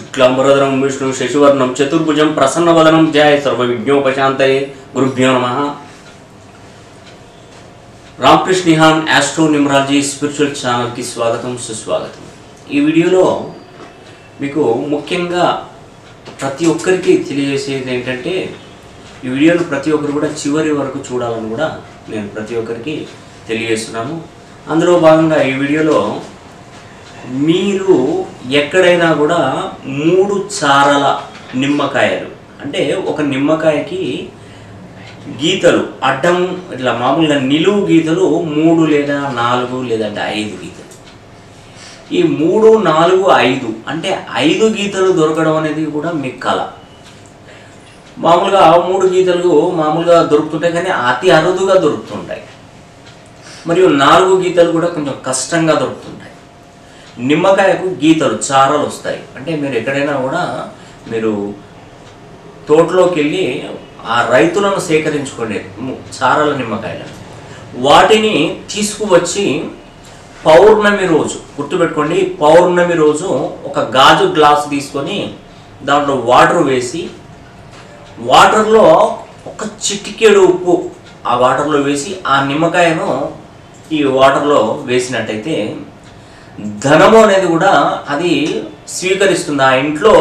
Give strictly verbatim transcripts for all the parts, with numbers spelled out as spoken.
शुक्लांबरधरं विष्णु शशिवर्णं चतुर्भुजं प्रसन्नवदनं जय सर्वविघ्नोपशान्तये गुरुभ्यो नमः। रामकृष्ण निहान एस्ट्रो न्यूमरालजी स्पिरिचुअल ఛానల్ की स्वागतम सुस्वागतम। ఈ వీడియోలో మీకు ముఖ్యంగా ప్రతి ఒక్కరికి తెలియజేసేది ఏంటంటే ఈ వీడియోను ప్రతి ఒక్కరు కూడా చివరి వరకు చూడాలని కూడా నేను ప్రతి ఒక్కరికి తెలియజేస్తున్నాను। అందులో భాగంగా ఈ వీడియోలో మీరు ఎక్కడైనా కూడా మూడు చారల నిమ్మకాయలు అంటే ఒక నిమ్మకాయకి గీతలు అడ్డం ఇట్లా మామూలుగా నిలువు గీతలు మూడు లేదా నాలుగు లేదంటే ఐదు గీతలు, ఈ మూడు నాలుగు ఐదు అంటే ఐదు గీతలు దొరకడం అనేది కూడా మీ కళ। మామూలుగా మూడు గీతలు మామూలుగా దొరుకుతుంటాయి కానీ అతి అరుదుగా దొరుకుతుంటాయి, మరియు నాలుగు గీతలు కూడా కొంచెం కష్టంగా దొరుకుతుంటాయి। నిమ్మకాయకు గీతలు చారలు వస్తాయి అంటే మీరు ఎక్కడైనా కూడా మీరు తోటలోకి వెళ్ళి ఆ రైతులను సేకరించుకోండి చారల నిమ్మకాయలను, వాటిని తీసుకువచ్చి పౌర్ణమి రోజు గుర్తుపెట్టుకోండి, పౌర్ణమి రోజు ఒక గాజు గ్లాస్ తీసుకొని దాంట్లో వాటర్ వేసి వాటర్లో ఒక చిటికెడు ఉప్పు ఆ వాటర్లో వేసి ఆ నిమ్మకాయను ఈ వాటర్లో వేసినట్టయితే ధనము అనేది కూడా అది స్వీకరిస్తుంది, ఆ ఇంట్లో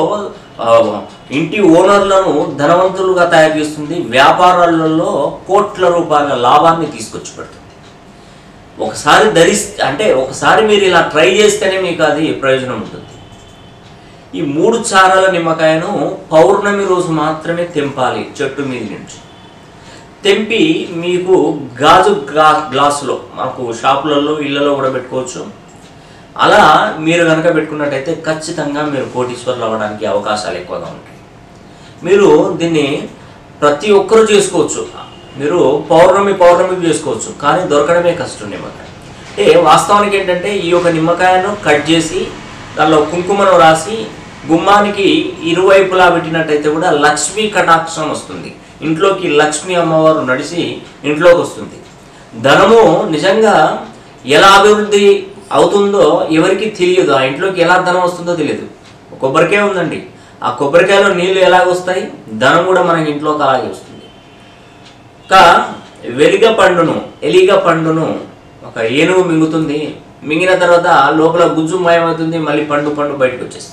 ఇంటి ఓనర్లను ధనవంతులుగా తయారు చేస్తుంది, వ్యాపారాలలో కోట్ల రూపాయల లాభాన్ని తీసుకొచ్చి పెడుతుంది। ఒకసారి ధరిస్తే అంటే ఒకసారి మీరు ఇలా ట్రై చేస్తేనే మీకు అది ప్రయోజనం ఉంటుంది। ఈ మూడు చారాల నిమ్మకాయను పౌర్ణమి రోజు మాత్రమే తెంపాలి చెట్టు మీద నుంచి। తెంపి మీకు గాజు గ్లా గ్లాసులో మాకు షాపులలో ఇళ్లలో కూడా పెట్టుకోవచ్చు, అలా మీరు కనుక పెట్టుకున్నట్టయితే ఖచ్చితంగా మీరు కోటీశ్వరులు అవ్వడానికి అవకాశాలు ఎక్కువగా ఉంటాయి। మీరు దీన్ని ప్రతి ఒక్కరూ చేసుకోవచ్చు, మీరు పౌర్ణమి పౌర్ణమికి చేసుకోవచ్చు, కానీ దొరకడమే కష్టం నిమ్మకాయ। అంటే వాస్తవానికి ఏంటంటే ఈ యొక్క నిమ్మకాయను కట్ చేసి దానిలో కుంకుమను రాసి గుమ్మానికి ఇరువైపులా పెట్టినట్టయితే కూడా లక్ష్మీ కటాక్షం వస్తుంది, ఇంట్లోకి లక్ష్మీ అమ్మవారు నడిచి ఇంట్లోకి వస్తుంది। ధనము నిజంగా ఎలా అభివృద్ధి అవుతుందో ఎవరికి తెలియదు, ఆ ఇంట్లోకి ఎలా ధనం వస్తుందో తెలియదు। కొబ్బరికాయ ఉందండి, ఆ కొబ్బరికాయలో నీళ్లు ఎలాగొస్తాయి, ధనం కూడా మనకి ఇంట్లోకి అలాగే వస్తుంది। ఇంకా వెలిగ పండును ఎలిగ పండును ఒక ఏనుగు మింగుతుంది, మింగిన తర్వాత లోపల గుజ్జు మాయమవుతుంది, మళ్ళీ పండు పండు బయటకు వచ్చేస్తుంది।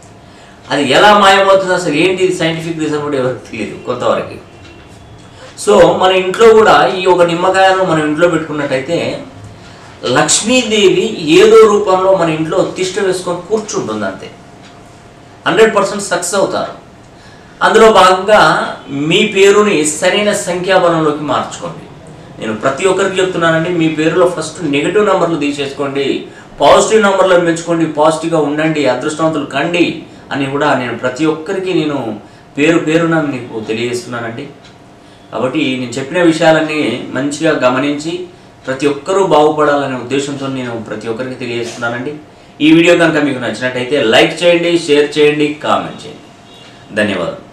అది ఎలా మాయమవుతుంది అసలు ఏంటి సైంటిఫిక్ రీజన్ కూడా ఎవరికి తెలియదు కొంతవరకు। సో మన ఇంట్లో కూడా ఈ ఒక నిమ్మకాయను మనం ఇంట్లో పెట్టుకున్నట్టయితే లక్ష్మీదేవి ఏదో రూపంలో మన ఇంట్లో తిష్ట వేసుకొని కూర్చుంటుంది, అంతే హండ్రెడ్ పర్సెంట్ సక్సెస్ అవుతారు। అందులో భాగంగా మీ పేరుని సరైన సంఖ్యాబలంలోకి మార్చుకోండి। నేను ప్రతి ఒక్కరికి చెప్తున్నానండి, మీ పేరులో ఫస్ట్ నెగిటివ్ నెంబర్లు తీసేసుకోండి, పాజిటివ్ నెంబర్లను పెంచుకోండి, పాజిటివ్గా ఉండండి, అదృష్టవంతులు కండి అని కూడా నేను ప్రతి ఒక్కరికి నేను పేరు పేరున మీకు తెలియజేస్తున్నానండి। కాబట్టి నేను చెప్పిన విషయాలన్నీ మంచిగా గమనించి ప్రతి ఒక్కరూ బాగుపడాలనే ఉద్దేశంతో నేను ప్రతి ఒక్కరికి తెలియజేస్తున్నానండి। ఈ వీడియో కనుక మీకు నచ్చినట్టయితే లైక్ చేయండి, షేర్ చేయండి, కామెంట్ చేయండి। ధన్యవాదాలు।